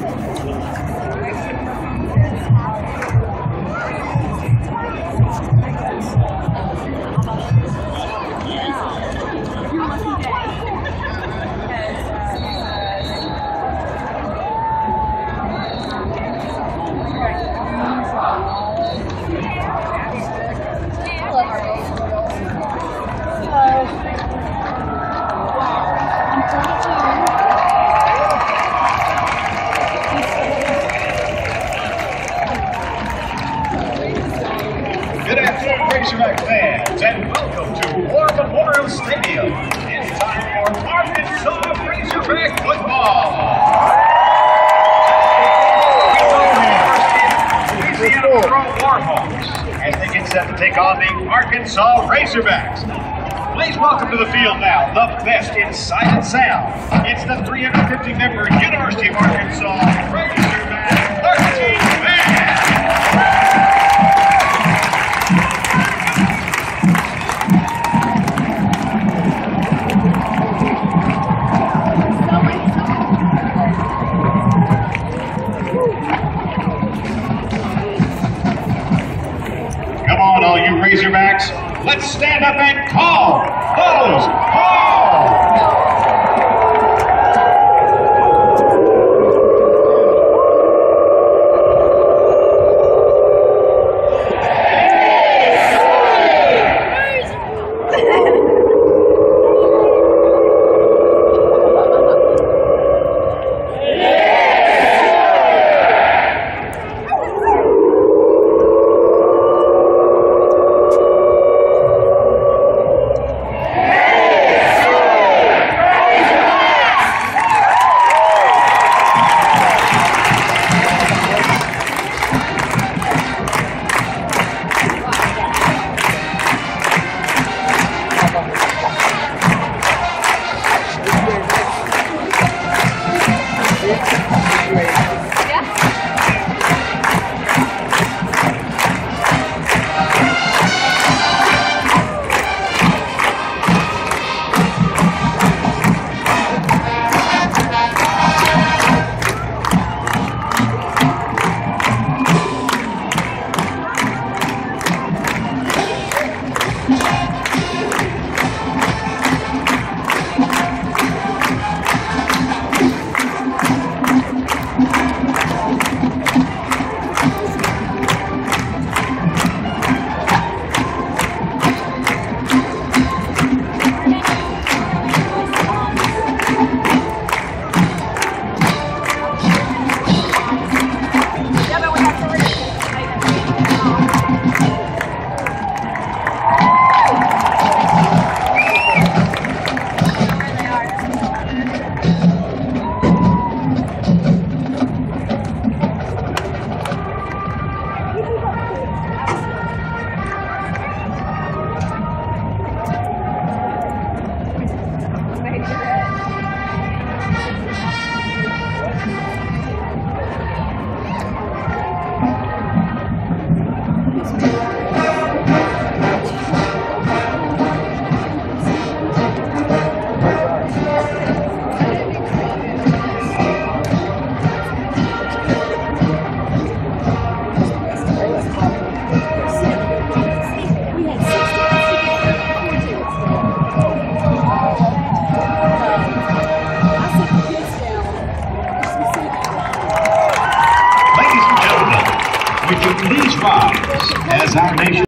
Good afternoon, Razorback fans, and welcome to War Memorial Stadium. It's time for Arkansas Razorback football. Louisiana Pro Warhawks as they get set to take on the Arkansas Razorbacks. Please welcome to the field now the best in sight and sound. It's the 350-member University of Arkansas Razorback 13 band. Come on, all you Razorbacks, let's stand up and call those calls! Would you please rise as our nation